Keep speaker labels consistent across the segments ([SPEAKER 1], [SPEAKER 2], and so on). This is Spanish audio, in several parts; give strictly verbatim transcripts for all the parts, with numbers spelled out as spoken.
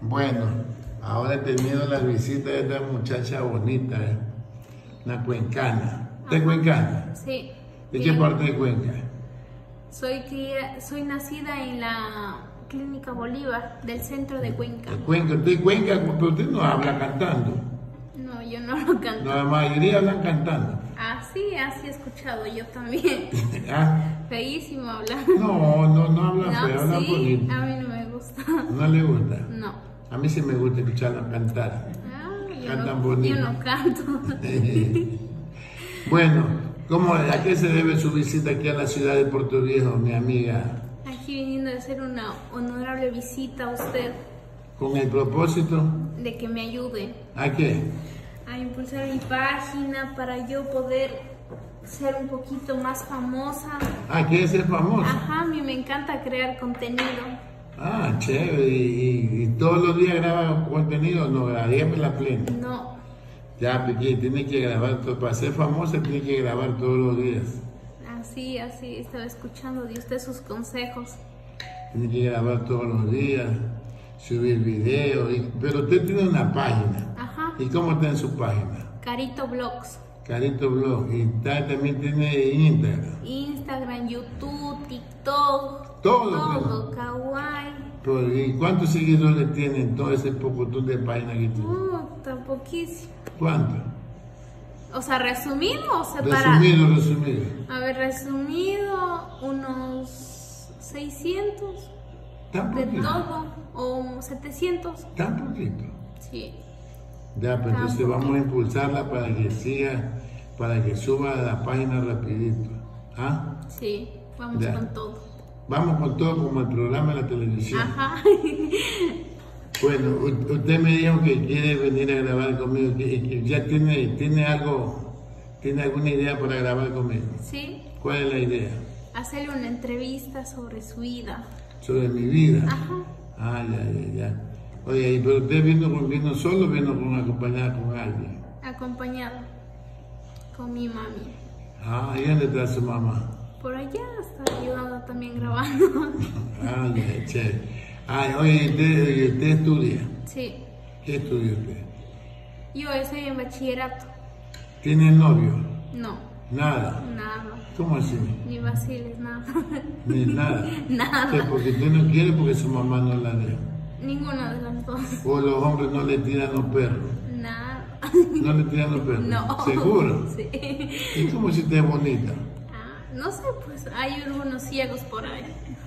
[SPEAKER 1] Bueno, ahora he tenido la visita de esta muchacha bonita, ¿eh? Una cuencana. ¿De Cuencana?
[SPEAKER 2] Sí.
[SPEAKER 1] ¿De qué parte de Cuenca?
[SPEAKER 2] Soy, cría, soy nacida en la Clínica Bolívar, del centro de Cuenca.
[SPEAKER 1] De Cuenca, usted Cuenca, pero usted no habla cantando.
[SPEAKER 2] No, yo no lo canto.
[SPEAKER 1] No, la mayoría hablan cantando.
[SPEAKER 2] Ah, sí, así he escuchado yo también.
[SPEAKER 1] ¿Ah?
[SPEAKER 2] Feísimo hablar.
[SPEAKER 1] No, no, no hablan
[SPEAKER 2] No,
[SPEAKER 1] feo, hablan
[SPEAKER 2] sí,
[SPEAKER 1] bonito.
[SPEAKER 2] a mí no me gusta.
[SPEAKER 1] ¿No le gusta?
[SPEAKER 2] No.
[SPEAKER 1] A mí sí me gusta escucharla cantar.
[SPEAKER 2] Ah, yo,
[SPEAKER 1] Cantan
[SPEAKER 2] no,
[SPEAKER 1] bonito.
[SPEAKER 2] yo no canto.
[SPEAKER 1] Bueno, ¿cómo, ¿a qué se debe su visita aquí a la ciudad de Puerto Viejo, mi amiga?
[SPEAKER 2] Aquí viniendo a hacer una honorable visita a usted,
[SPEAKER 1] ¿Con el propósito?
[SPEAKER 2] de que me ayude
[SPEAKER 1] ¿A qué?
[SPEAKER 2] a impulsar mi página para yo poder ser un poquito más famosa.
[SPEAKER 1] Ah, ¿quiere ser famoso?
[SPEAKER 2] Ajá, a mí me encanta crear contenido.
[SPEAKER 1] Ah, chévere. ¿Y, y, y todos los días graba contenido? No, dígame la plena.
[SPEAKER 2] No,
[SPEAKER 1] Ya, porque tiene que grabar, todo. Para ser famosa tiene que grabar todos los días.
[SPEAKER 2] así, así, estaba escuchando de usted sus consejos.
[SPEAKER 1] Tiene que grabar todos los días, subir videos. Y, pero usted tiene una página.
[SPEAKER 2] Ajá,
[SPEAKER 1] ¿Y cómo está en su página?
[SPEAKER 2] Carito Blogs.
[SPEAKER 1] Carito Blog. Y está- también tiene Instagram.
[SPEAKER 2] Instagram, YouTube, TikTok,
[SPEAKER 1] Todo,
[SPEAKER 2] todo, Kawaii.
[SPEAKER 1] Pero, ¿y cuántos seguidores tiene en todo ese pocotón de página que tiene?
[SPEAKER 2] No, tampoquísimo.
[SPEAKER 1] ¿Cuántos?
[SPEAKER 2] O sea, resumido o separado.
[SPEAKER 1] Resumido, resumido.
[SPEAKER 2] A ver, resumido, unos seiscientos
[SPEAKER 1] Tan
[SPEAKER 2] de
[SPEAKER 1] poquito.
[SPEAKER 2] todo, o setecientos.
[SPEAKER 1] Tan poquito.
[SPEAKER 2] Sí.
[SPEAKER 1] Ya, pues
[SPEAKER 2] Tan
[SPEAKER 1] entonces vamos a
[SPEAKER 2] poquito.
[SPEAKER 1] impulsarla para que siga, para que suba a la página rapidito. ¿Ah?
[SPEAKER 2] Sí, vamos
[SPEAKER 1] Ya.
[SPEAKER 2] con todo.
[SPEAKER 1] Vamos con todo como el programa de la televisión.
[SPEAKER 2] Ajá.
[SPEAKER 1] Bueno, u- usted me dijo que quiere venir a grabar conmigo, que, que ya tiene, tiene algo, tiene alguna idea para grabar conmigo.
[SPEAKER 2] Sí,
[SPEAKER 1] ¿Cuál es la idea?
[SPEAKER 2] hacerle una entrevista sobre su vida.
[SPEAKER 1] Sobre mi vida.
[SPEAKER 2] Ajá.
[SPEAKER 1] Ah, ya, ya, ya. Oye, ¿y pero usted vino, con, vino solo o vino con acompañada con alguien?
[SPEAKER 2] Acompañada con mi mami.
[SPEAKER 1] Ah, ¿y dónde está su mamá?
[SPEAKER 2] Por allá está ayudando también grabando.
[SPEAKER 1] Ah, ya, chévere. Ay, oye, ¿usted, y usted estudia?
[SPEAKER 2] Sí,
[SPEAKER 1] ¿Qué estudia usted?
[SPEAKER 2] yo estoy en bachillerato.
[SPEAKER 1] ¿Tiene novio?
[SPEAKER 2] No,
[SPEAKER 1] Nada.
[SPEAKER 2] nada,
[SPEAKER 1] ¿Cómo así?
[SPEAKER 2] ni vaciles, nada.
[SPEAKER 1] Ni nada.
[SPEAKER 2] Nada.
[SPEAKER 1] ¿Qué? Porque usted no quiere porque su mamá no la deja.
[SPEAKER 2] Ninguna de las dos.
[SPEAKER 1] O los hombres no le tiran los perros.
[SPEAKER 2] Nada.
[SPEAKER 1] No le tiran los perros.
[SPEAKER 2] No.
[SPEAKER 1] ¿Seguro?
[SPEAKER 2] Sí.
[SPEAKER 1] ¿Y cómo si usted es bonita?
[SPEAKER 2] Ah, no sé, pues hay algunos ciegos por ahí.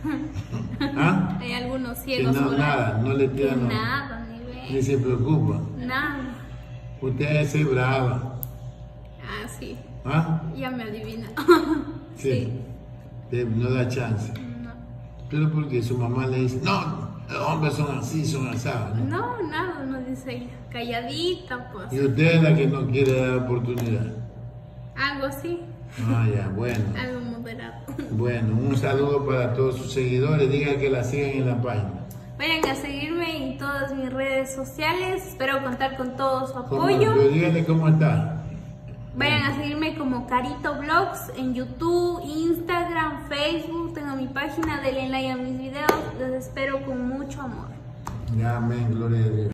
[SPEAKER 1] ¿Ah?
[SPEAKER 2] Hay algunos
[SPEAKER 1] Que
[SPEAKER 2] ciegos
[SPEAKER 1] no,
[SPEAKER 2] por
[SPEAKER 1] nada,
[SPEAKER 2] ahí.
[SPEAKER 1] no le tiran los...
[SPEAKER 2] Nada, ni
[SPEAKER 1] Ni
[SPEAKER 2] ve.
[SPEAKER 1] se preocupa.
[SPEAKER 2] Nada.
[SPEAKER 1] Usted es ser brava.
[SPEAKER 2] Ah, sí.
[SPEAKER 1] ¿Ah?
[SPEAKER 2] Ya me adivina.
[SPEAKER 1] Sí. Te- No da chance.
[SPEAKER 2] No.
[SPEAKER 1] Pero porque su mamá le dice, no, los hombres son así, son asados. ¿No?
[SPEAKER 2] No, nada, no dice ella. Calladita, pues.
[SPEAKER 1] Y usted es la que no quiere dar oportunidad.
[SPEAKER 2] Algo así,
[SPEAKER 1] Ah, ya, bueno.
[SPEAKER 2] algo moderado.
[SPEAKER 1] Bueno, un saludo para todos sus seguidores. Digan que la sigan en la página.
[SPEAKER 2] Vayan a seguirme en todas mis redes sociales. Espero contar con todo su
[SPEAKER 1] ¿Cómo?
[SPEAKER 2] apoyo.
[SPEAKER 1] Pero díganle cómo está.
[SPEAKER 2] Vayan a seguirme como Carito Vlogs en YouTube, Instagram, Facebook. Tengo mi página, denle like a mis videos. Los espero con mucho amor.
[SPEAKER 1] Ya, amén, gloria a Dios.